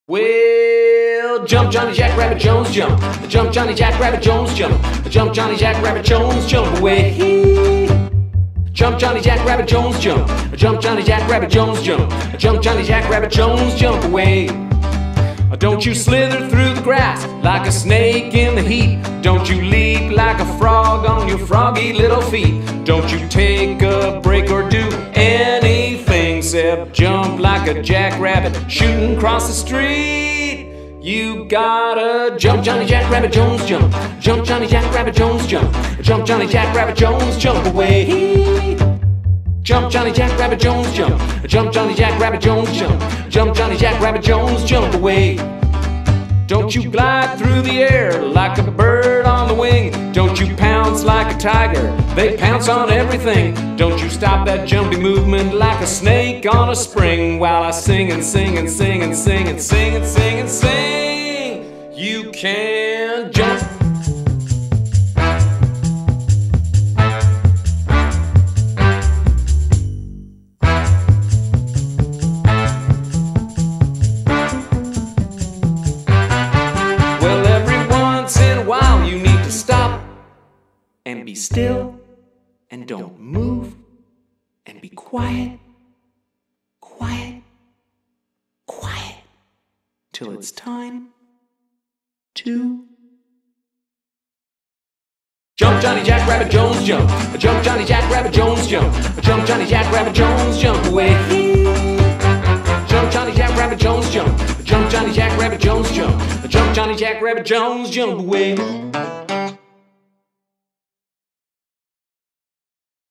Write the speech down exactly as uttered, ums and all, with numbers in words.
Well, jump Johnny Jack Rabbit Jones jump. Jump Johnny Jack Rabbit Jones jump. Jump Johnny Jack Rabbit Jones jump away. Jump Johnny Jack Rabbit Jones jump. Jump Johnny Jack Rabbit Jones jump. Jump Johnny Jack Rabbit Jones jump away. Don't you slither through the grass like a snake in the heat. Don't you leap like a frog on your froggy little feet. Don't you take a break or do anything except jump like a jackrabbit shooting across the street. You gotta jump Johnny Jack Rabbit Jones jump. Jump Johnny Jack Rabbit Jones jump. Jump Johnny Jack Rabbit Jones jump away. Jump Johnny Jack Rabbit Jones jump. Jump Johnny Jack Rabbit Jones jump. Jump Johnny Jack Rabbit Jones jump away. Don't you glide through the air like a bird on the wing. Don't you pounce like a tiger, they pounce on everything. Don't you stop that jumping movement like a snake on a spring. While I sing and sing and sing and sing and sing and sing and sing, you can jump. Well, every once in a while you need to stop and be still and don't move and be quiet, quiet, quiet till it's time to jump Johnny Jack Rabbit Jones jump. Jump Johnny Jack Rabbit Jones jump. Jump Johnny Jack Rabbit Jones jump away. Jump Johnny Jack Rabbit Jones jump. Jump Johnny Jack Rabbit Jones jump. Jump Johnny Jack Rabbit Jones jump away.